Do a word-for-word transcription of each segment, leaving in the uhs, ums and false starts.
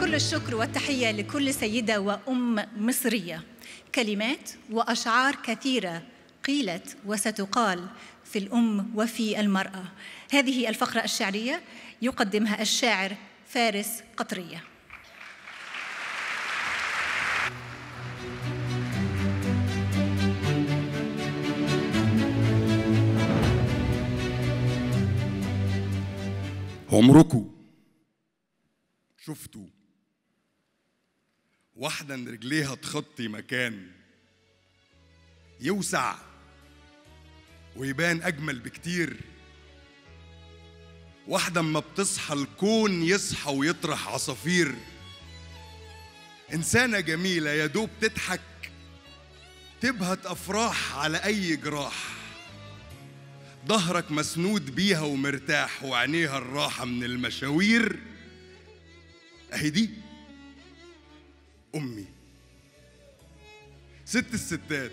كل الشكر والتحية لكل سيدة وأم مصرية. كلمات وأشعار كثيرة قيلت وستقال في الأم وفي المرأة. هذه الفقرة الشعرية يقدمها الشاعر فارس قطرية. عمركم شفتوا واحدة ان رجليها تخطي مكان يوسع ويبان أجمل بكتير؟ واحدة اما بتصحى الكون يصحى ويطرح عصافير. إنسانة جميلة يا دوب تضحك تبهت أفراح على أي جراح. ظهرك مسنود بيها ومرتاح وعينيها الراحة من المشاوير. أهي دي أمي، ست الستات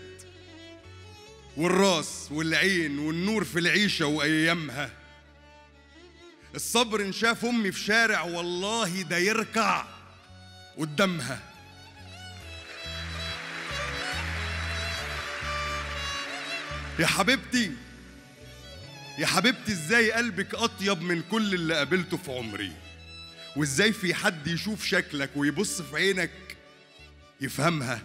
والراس والعين والنور في العيشة وأيامها. الصبر إن شاف أمي في شارع والله ده يركع قدامها. يا حبيبتي يا حبيبتي ازاي قلبك أطيب من كل اللي قابلته في عمري، وازاي في حد يشوف شكلك ويبص في عينك يفهمها.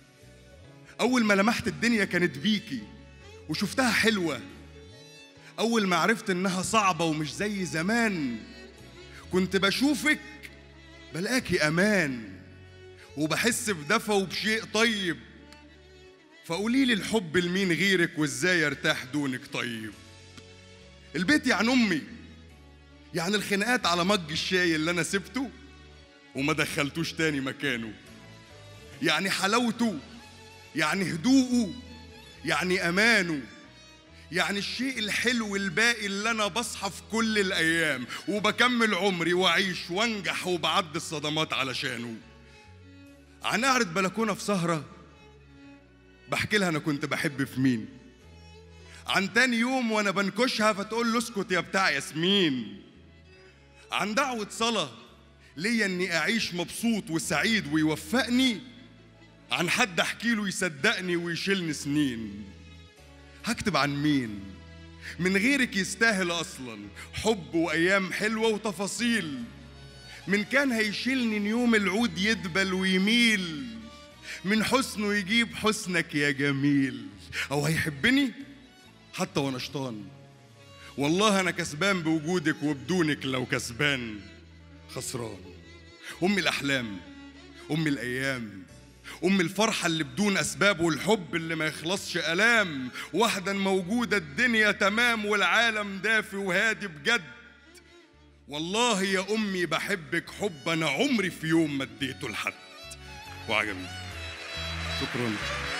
أول ما لمحت الدنيا كانت بيكي وشفتها حلوة. أول ما عرفت إنها صعبة ومش زي زمان كنت بشوفك بلاقي أمان وبحس بدفى وبشيء طيب. فقوليلي الحب لمين غيرك وإزاي ارتاح دونك طيب. البيت يعني أمي، يعني الخناقات على مج الشاي اللي أنا سبته وما دخلتوش تاني مكانه، يعني حلاوته، يعني هدوءه، يعني أمانه، يعني الشيء الحلو الباقي اللي أنا بصحى في كل الأيام وبكمل عمري وأعيش وأنجح وبعد الصدمات علشانه. عن قعدة بلكونة في سهرة بحكي لها أنا كنت بحب في مين. عن تاني يوم وأنا بنكشها فتقول له اسكت يا بتاع ياسمين. عن دعوة صلاة ليا إني أعيش مبسوط وسعيد ويوفقني. عن حد أحكي له يصدقني ويشيلني سنين. هكتب عن مين من غيرك يستاهل أصلا حب وأيام حلوة وتفاصيل. من كان هيشيلني يوم العود يدبل ويميل. من حسنه يجيب حسنك يا جميل. أو هيحبني حتى وأنا شطان. والله أنا كسبان بوجودك وبدونك لو كسبان خسران. أم الأحلام، أم الأيام، أم الفرحة اللي بدون أسباب والحب اللي ما يخلصش ألام. واحدة موجودة الدنيا تمام والعالم دافي وهادي بجد. والله يا أمي بحبك حب أنا عمري في يوم ما اديته لحد. وعجبني. شكراً.